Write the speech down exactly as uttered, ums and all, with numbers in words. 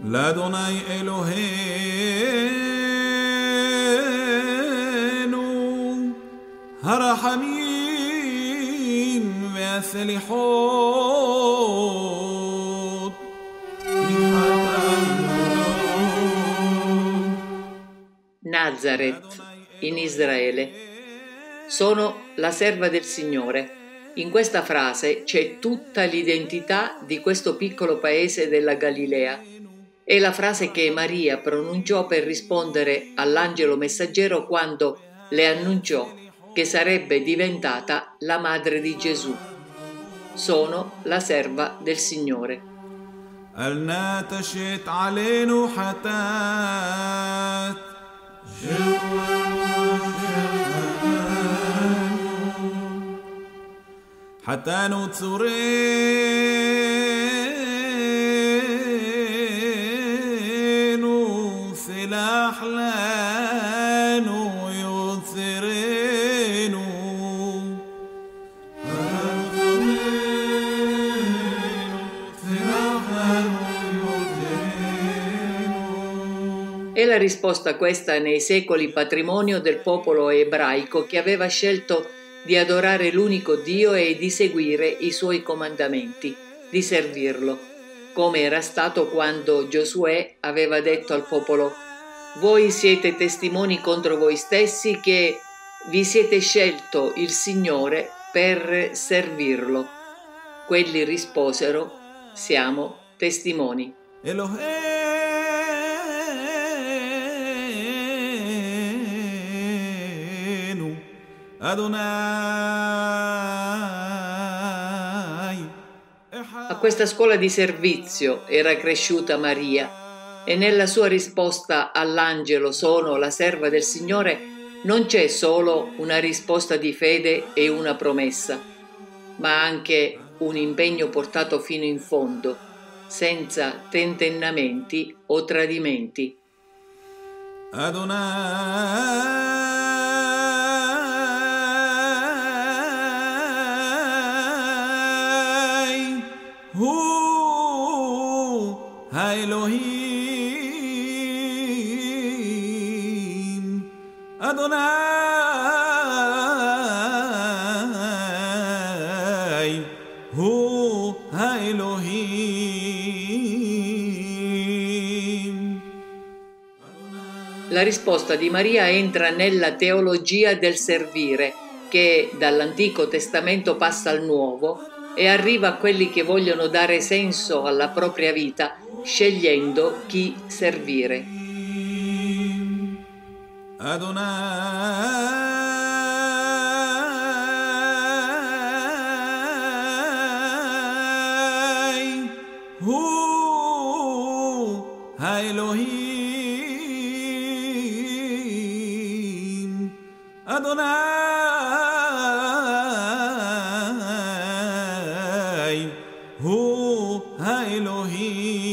לאדוני אלוהינו הרחמים והסליחות Nazareth, in Israele. Sono la serva del Signore. In questa frase c'è tutta l'identità di questo piccolo paese della Galilea. È la frase che Maria pronunciò per rispondere all'angelo messaggero quando le annunciò che sarebbe diventata la madre di Gesù. Sono la serva del Signore. قالنا تشت علينا حتات حتى نتصرين سلاح لانو يثرين È la risposta questa nei secoli patrimonio del popolo ebraico che aveva scelto di adorare l'unico Dio e di seguire i suoi comandamenti, di servirlo, come era stato quando Giosuè aveva detto al popolo: «Voi siete testimoni contro voi stessi che vi siete scelto il Signore per servirlo». Quelli risposero: «Siamo testimoni». אלוהינו אדוני A questa scuola di servizio era cresciuta Maria e nella sua risposta all'angelo «Sono la serva del Signore» non c'è solo una risposta di fede e una promessa, ma anche un impegno portato fino in fondo, senza tentennamenti o tradimenti. Adonai hu ha-Elohim Adonai hu ha-Elohim. La risposta di Maria entra nella teologia del servire, che dall'Antico Testamento passa al Nuovo e arriva a quelli che vogliono dare senso alla propria vita, scegliendo chi servire. Adonai hu ha-Elohim Adonai hu ha-Elohim.